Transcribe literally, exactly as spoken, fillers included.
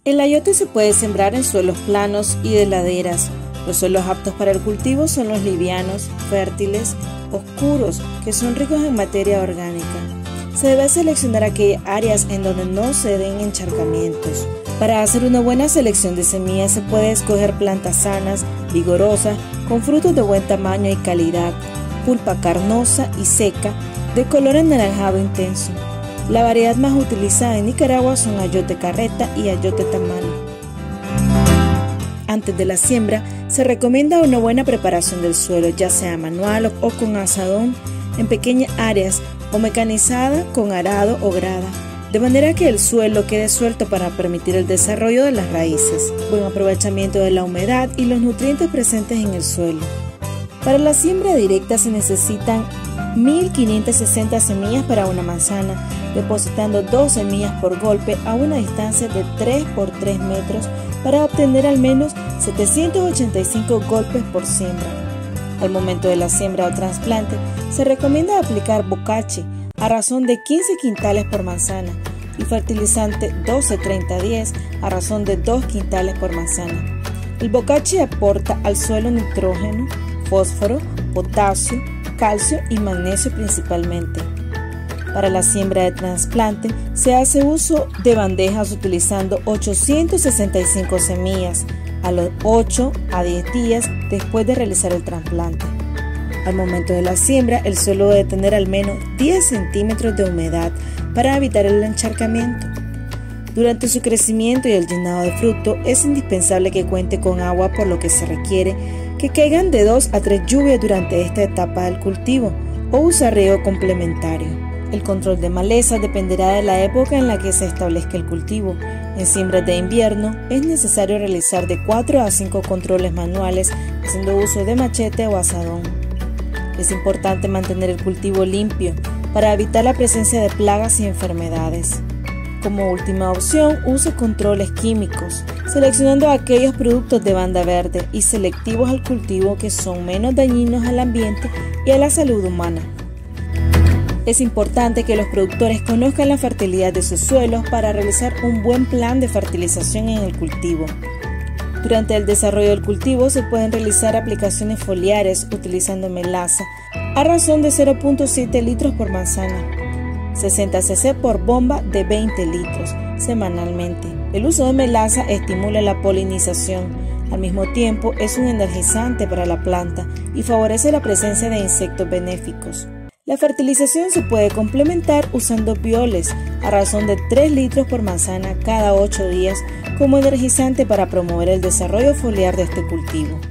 El ayote se puede sembrar en suelos planos y de laderas. Los suelos aptos para el cultivo son los livianos, fértiles, oscuros, que son ricos en materia orgánica. Se debe seleccionar aquellas áreas en donde no se den encharcamientos. Para hacer una buena selección de semillas se puede escoger plantas sanas, vigorosas, con frutos de buen tamaño y calidad, pulpa carnosa y seca, de color anaranjado intenso. La variedad más utilizada en Nicaragua son ayote carreta y ayote tamal. Antes de la siembra, se recomienda una buena preparación del suelo, ya sea manual o con azadón, en pequeñas áreas o mecanizada con arado o grada, de manera que el suelo quede suelto para permitir el desarrollo de las raíces, buen aprovechamiento de la humedad y los nutrientes presentes en el suelo. Para la siembra directa se necesitan mil quinientas sesenta semillas para una manzana, depositando dos semillas por golpe a una distancia de tres por tres metros para obtener al menos setecientos ochenta y cinco golpes por siembra. Al momento de la siembra o trasplante, se recomienda aplicar bocache a razón de quince quintales por manzana y fertilizante doce treinta diez a razón de dos quintales por manzana. El bocache aporta al suelo nitrógeno, fósforo, potasio, calcio y magnesio principalmente. Para la siembra de trasplante se hace uso de bandejas utilizando ochocientas sesenta y cinco semillas a los ocho a diez días después de realizar el trasplante. Al momento de la siembra, el suelo debe tener al menos diez centímetros de humedad para evitar el encharcamiento. Durante su crecimiento y el llenado de fruto es indispensable que cuente con agua, por lo que se requiere que caigan de dos a tres lluvias durante esta etapa del cultivo o usar riego complementario. El control de malezas dependerá de la época en la que se establezca el cultivo. En siembras de invierno es necesario realizar de cuatro a cinco controles manuales haciendo uso de machete o azadón. Es importante mantener el cultivo limpio para evitar la presencia de plagas y enfermedades. Como última opción, use controles químicos, seleccionando aquellos productos de banda verde y selectivos al cultivo que son menos dañinos al ambiente y a la salud humana. Es importante que los productores conozcan la fertilidad de sus suelos para realizar un buen plan de fertilización en el cultivo. Durante el desarrollo del cultivo se pueden realizar aplicaciones foliares utilizando melaza a razón de cero punto siete litros por manzana, sesenta cc por bomba de veinte litros semanalmente. El uso de melaza estimula la polinización, al mismo tiempo es un energizante para la planta y favorece la presencia de insectos benéficos. La fertilización se puede complementar usando bioles a razón de tres litros por manzana cada ocho días como energizante para promover el desarrollo foliar de este cultivo.